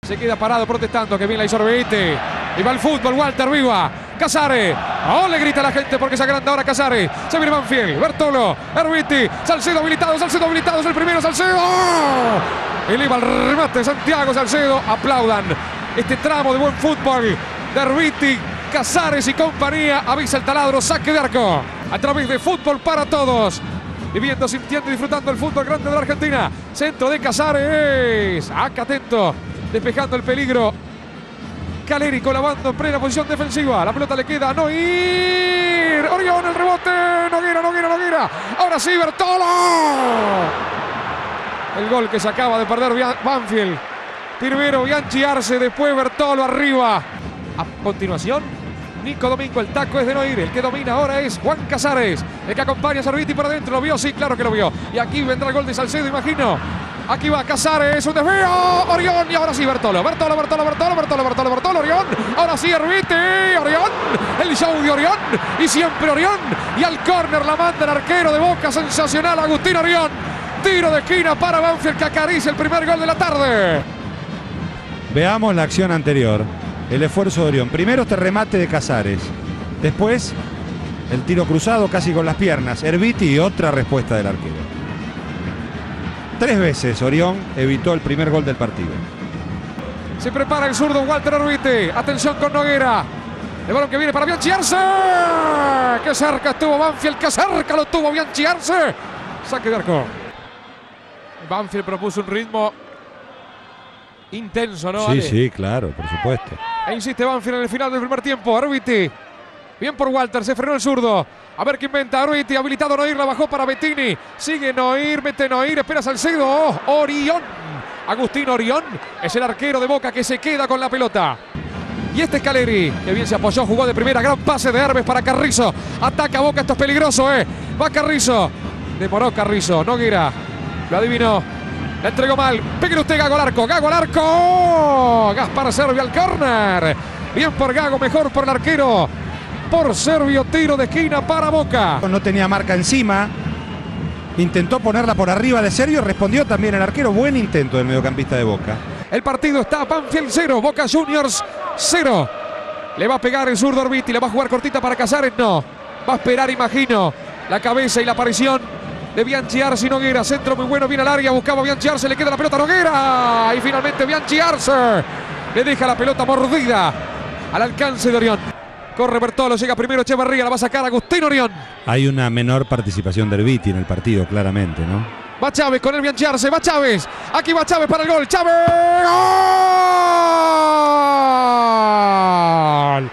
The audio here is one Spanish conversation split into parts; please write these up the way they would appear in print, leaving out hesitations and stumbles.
Se queda parado protestando, que bien la hizo Herbiti. Y va el fútbol, Walter, viva. Casares. Oh, le grita a la gente porque se agranda ahora Casares. Se viene Banfield, Bertolo, Herbiti, Salcedo habilitado, es el primero, Salcedo. Y le va el remate de Santiago Salcedo. Aplaudan este tramo de buen fútbol de Herbiti, Casares y compañía. Avisa el taladro, saque de arco. A través de Fútbol para Todos. Viviendo, sintiendo y disfrutando el fútbol grande de la Argentina. Centro de Casares. Acá atento. Despejando el peligro. Caleri colabando en plena posición defensiva. La pelota le queda a Noir. Orión, el rebote. Noguera. Ahora sí, Bertolo. El gol que se acaba de perder Banfield. Primero Bianchi Arce, después Bertolo arriba. A continuación, Nico Domingo, el taco es de Noir. El que domina ahora es Juan Casares. El que acompaña a Herbiti por adentro. ¿Lo vio? Sí, claro que lo vio. Y aquí vendrá el gol de Salcedo, imagino. Aquí va Casares, un desvío, Orión, y ahora sí Bertolo, Orión, ahora sí Herbiti, Orión, el show de Orión, y siempre Orión, y al córner la manda el arquero de Boca, sensacional, Agustín Orión, tiro de esquina para Banfield que acaricia el primer gol de la tarde. Veamos la acción anterior, el esfuerzo de Orión, primero este remate de Casares, después el tiro cruzado casi con las piernas, Herbiti y otra respuesta del arquero. 3 veces Orión evitó el primer gol del partido. Se prepara el zurdo Walter Herbiti. Atención con Noguera. El balón que viene para Bianchi Arce. Que cerca estuvo Banfield. Que cerca lo tuvo Bianchi Arce. Saque de arco. Banfield propuso un ritmo intenso, ¿no? Sí, claro, por supuesto. E insiste Banfield en el final del primer tiempo. Herbiti. Bien por Walter. Se frenó el zurdo. A ver qué inventa Herbiti, habilitado Noir, la bajó para Bettini. Sigue Noir, mete Noir, espera Salcedo. Orión. Agustín Orión es el arquero de Boca que se queda con la pelota. Y este es Caleri, que bien se apoyó, jugó de primera. Gran pase de Herbes para Carrizo. Ataca Boca, esto es peligroso, Va Carrizo. Demoró Carrizo, Noguera. Lo adivinó. La entregó mal. Pegue usted, Gago al arco. Gaspar Servio al córner. Bien por Gago, mejor por el arquero. Por Servio, tiro de esquina para Boca. No tenía marca encima. Intentó ponerla por arriba de Servio. Respondió también el arquero. Buen intento del mediocampista de Boca. El partido está Banfield 0, Boca Juniors 0. Le va a pegar el zurdo Herbiti. Le va a jugar cortita para Casares. No. Va a esperar, imagino, la cabeza y la aparición de Bianchi Arce y Noguera. Centro muy bueno, viene al área. Buscaba Bianchi Arce. Le queda la pelota a Noguera. Y finalmente Bianchi Arce le deja la pelota mordida al alcance de Orión. Corre Bertolo, llega primero Echeverría, la va a sacar Agustín Orión. Hay una menor participación de Herbiti en el partido, claramente, ¿no? Va Chávez con el Bianchi Arce, va Chávez. Aquí va Chávez para el gol. ¡Chávez! ¡Gol!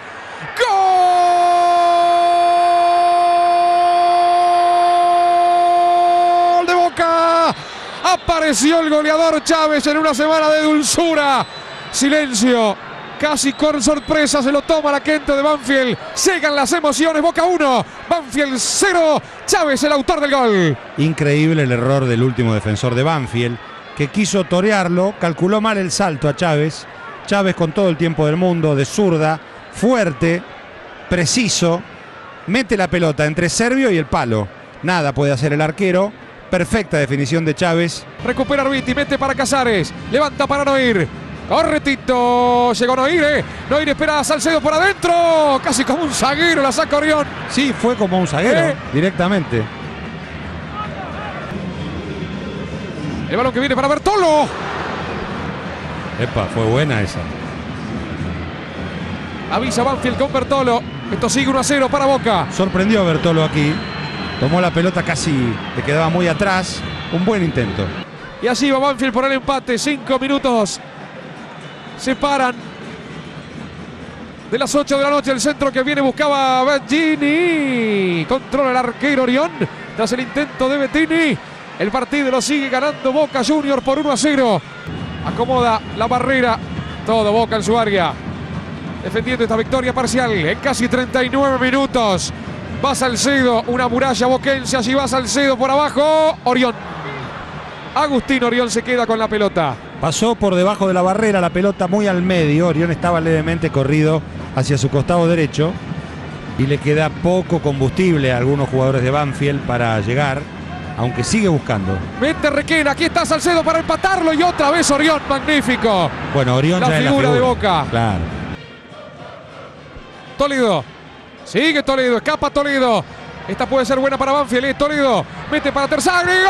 ¡Gol de Boca! Apareció el goleador Chávez en una semana de dulzura. Silencio. Casi con sorpresa se lo toma la gente de Banfield. Llegan las emociones. Boca 1, Banfield 0. Chávez el autor del gol. Increíble el error del último defensor de Banfield, que quiso torearlo, calculó mal el salto a Chávez. Chávez con todo el tiempo del mundo, de zurda, fuerte, preciso. Mete la pelota entre Servio y el palo. Nada puede hacer el arquero. Perfecta definición de Chávez. Recupera Herbiti, mete para Casares. Levanta para Noir. Corre Tito, llegó Noir, Noir espera a Salcedo por adentro, casi como un zaguero la saca Orión. Sí, fue como un zaguero, directamente. El balón que viene para Bertolo. Epa, fue buena esa. Avisa Banfield con Bertolo, esto sigue 1-0 para Boca. Sorprendió a Bertolo aquí, tomó la pelota casi, le quedaba muy atrás, un buen intento. Y así va Banfield por el empate, 5 minutos. Separan de las 8 de la noche. El centro que viene buscaba Bettini. Controla el arquero Orión. Tras el intento de Bettini, el partido lo sigue ganando Boca Juniors por 1-0. Acomoda la barrera. Todo Boca en su área. Defendiendo esta victoria parcial en casi 39 minutos. Va Salcedo, una muralla boquense. Allí va Salcedo por abajo. Orión. Agustín Orión se queda con la pelota. Pasó por debajo de la barrera, la pelota muy al medio. Orión estaba levemente corrido hacia su costado derecho y le queda poco combustible a algunos jugadores de Banfield para llegar. aunque sigue buscando. Mete Requena, aquí está Salcedo para empatarlo y otra vez Orión, magnífico. Bueno, Orión La ya es figura de Boca. Claro. Toledo, sigue Toledo, escapa Toledo. Esta puede ser buena para Banfield, Toledo, mete para Terzaghi, ¡gol!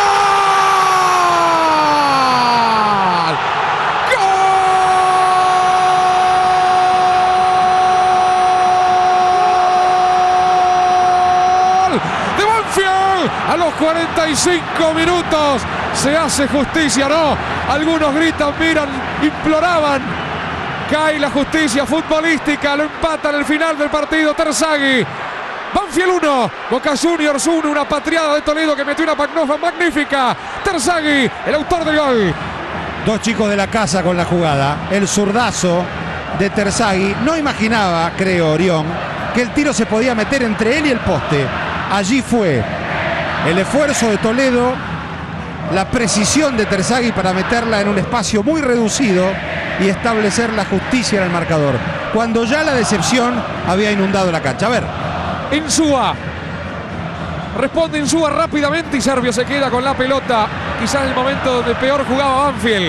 De Banfield a los 45 minutos se hace justicia, ¿no? Algunos gritan, miran, imploraban. Cae la justicia futbolística, lo empatan al final del partido Terzaghi. Banfield 1, Boca Juniors 1, una patriada de Toledo que metió una pagnofa magnífica. Terzaghi, el autor del gol. Dos chicos de la casa con la jugada. El zurdazo de Terzaghi. No imaginaba, creo, Orión, que el tiro se podía meter entre él y el poste. Allí fue el esfuerzo de Toledo, la precisión de Terzaghi para meterla en un espacio muy reducido y establecer la justicia en el marcador, cuando ya la decepción había inundado la cancha. A ver. Insúa. Responde Insúa rápidamente y Servio se queda con la pelota. Quizás el momento donde peor jugaba Banfield.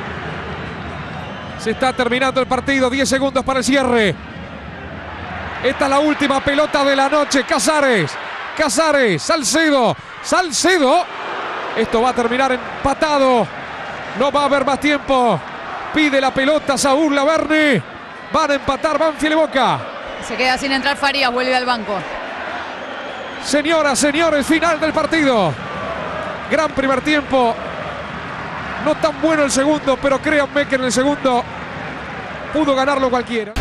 Se está terminando el partido, 10 segundos para el cierre. Esta es la última pelota de la noche. Casares, Salcedo. Esto va a terminar empatado. No va a haber más tiempo. Pide la pelota Saúl Laverne. Van a empatar Banfield y Boca. Se queda sin entrar Farías, vuelve al banco. Señoras, señores, final del partido. Gran primer tiempo. No tan bueno el segundo, pero créanme que en el segundo pudo ganarlo cualquiera.